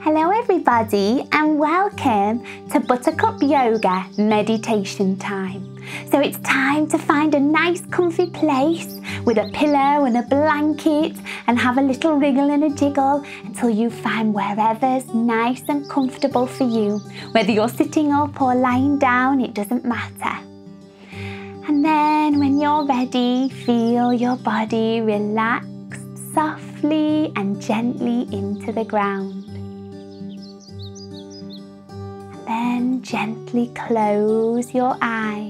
Hello everybody and welcome to Buttercup Yoga Meditation Time. So it's time to find a nice comfy place with a pillow and a blanket and have a little wriggle and a jiggle until you find wherever's nice and comfortable for you. Whether you're sitting up or lying down, it doesn't matter. And then when you're ready, feel your body relax softly and gently into the ground. Then gently close your eyes.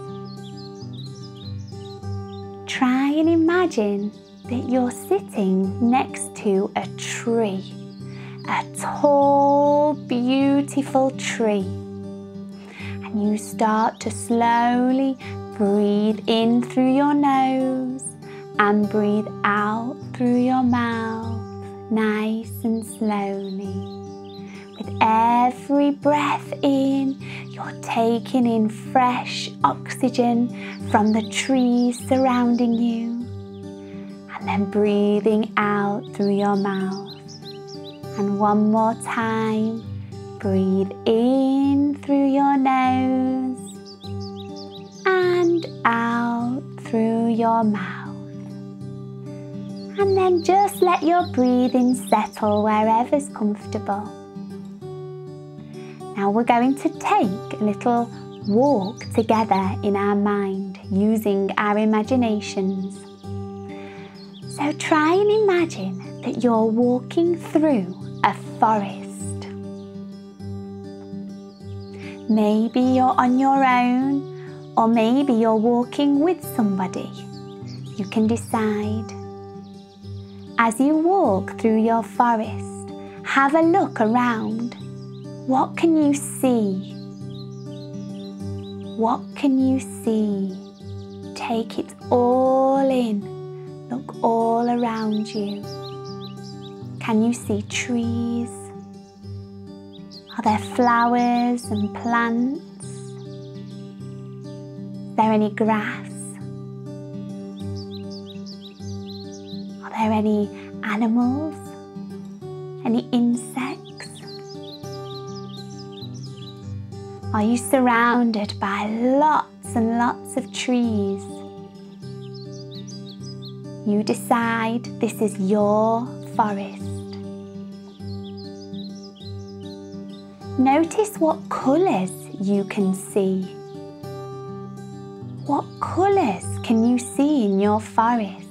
Try and imagine that you're sitting next to a tree, a tall, beautiful tree. And you start to slowly breathe in through your nose and breathe out through your mouth, nice and slowly. With every breath in, you're taking in fresh oxygen from the trees surrounding you, and then breathing out through your mouth. And one more time, breathe in through your nose and out through your mouth. And then just let your breathing settle wherever's comfortable. Now we're going to take a little walk together in our mind using our imaginations. So try and imagine that you're walking through a forest. Maybe you're on your own, or maybe you're walking with somebody. You can decide. As you walk through your forest, have a look around. What can you see? What can you see? Take it all in. Look all around you. Can you see trees? Are there flowers and plants? Is there any grass? Are there any animals? Any insects? Are you surrounded by lots and lots of trees? You decide this is your forest. Notice what colours you can see. What colours can you see in your forest?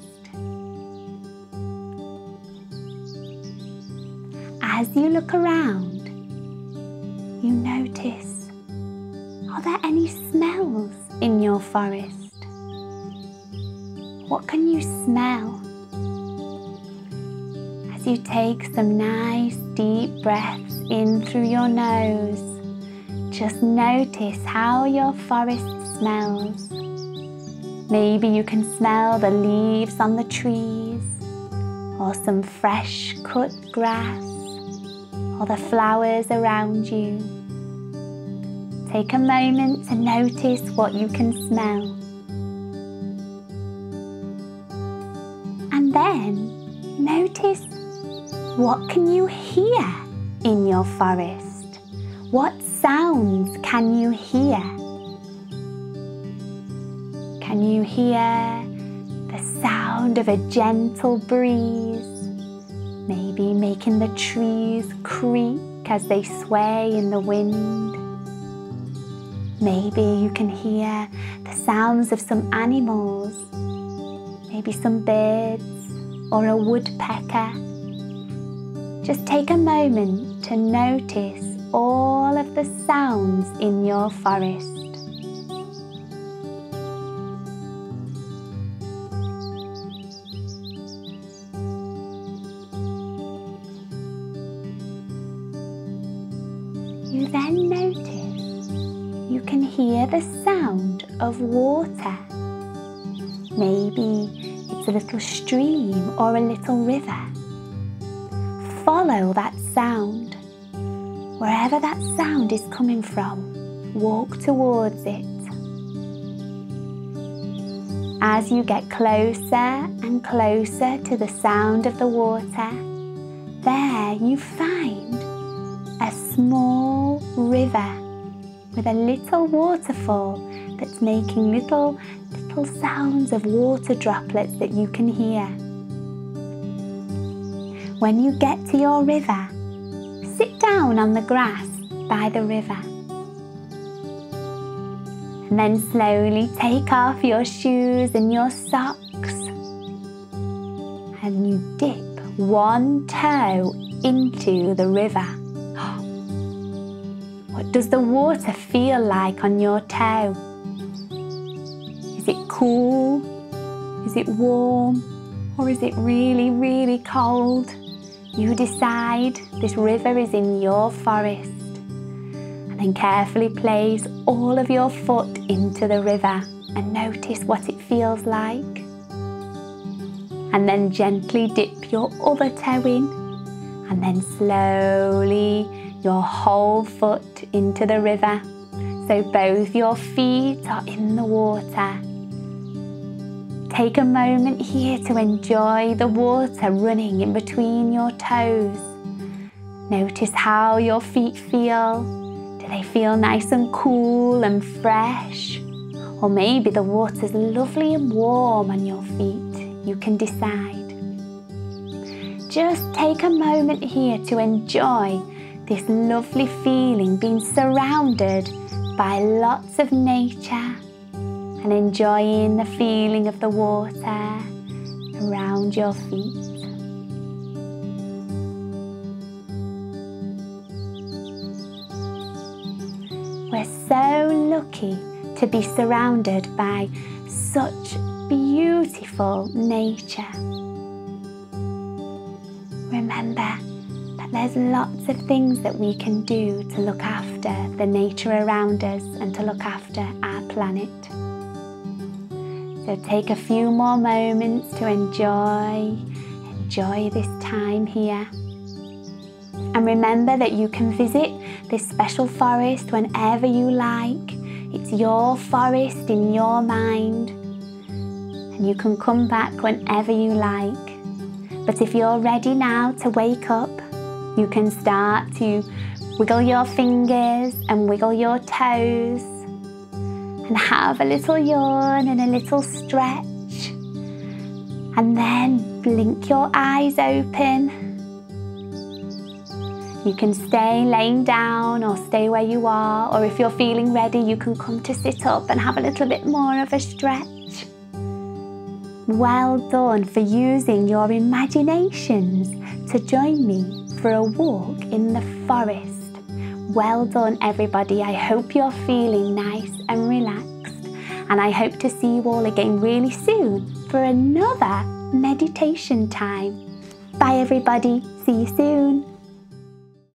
As you look around, you notice, are there any smells in your forest? What can you smell? As you take some nice deep breaths in through your nose, just notice how your forest smells. Maybe you can smell the leaves on the trees, or some fresh cut grass, or the flowers around you. Take a moment to notice what you can smell. And then notice, what can you hear in your forest? What sounds can you hear? Can you hear the sound of a gentle breeze? Maybe making the trees creak as they sway in the wind. Maybe you can hear the sounds of some animals, maybe some birds or a woodpecker. Just take a moment to notice all of the sounds in your forest. You then notice you can hear the sound of water. Maybe it's a little stream or a little river. Follow that sound. Wherever that sound is coming from, walk towards it. As you get closer and closer to the sound of the water, there you find a small river with a little waterfall that's making little sounds of water droplets that you can hear. When you get to your river, sit down on the grass by the river. And then slowly take off your shoes and your socks. And you dip one toe into the river. What does the water feel like on your toe? Is it cool? Is it warm? Or is it really, really cold? You decide. This river is in your forest. And then carefully place all of your foot into the river and notice what it feels like. And then gently dip your other toe in, and then slowly your whole foot into the river. So both your feet are in the water. Take a moment here to enjoy the water running in between your toes. Notice how your feet feel. Do they feel nice and cool and fresh? Or maybe the water's lovely and warm on your feet. You can decide. Just take a moment here to enjoy this lovely feeling, being surrounded by lots of nature and enjoying the feeling of the water around your feet. We're so lucky to be surrounded by such beautiful nature. Remember that there's lots of things that we can do to look after the nature around us and to look after our planet. So take a few more moments to enjoy this time here. And remember that you can visit this special forest whenever you like. It's your forest in your mind. And you can come back whenever you like. But if you're ready now to wake up, you can start to wiggle your fingers and wiggle your toes and have a little yawn and a little stretch. And then blink your eyes open. You can stay laying down or stay where you are, or if you're feeling ready, you can come to sit up and have a little bit more of a stretch. Well done for using your imaginations to join me for a walk in the forest. Well done, everybody. I hope you're feeling nice and relaxed, and I hope to see you all again really soon for another meditation time. Bye, everybody. See you soon.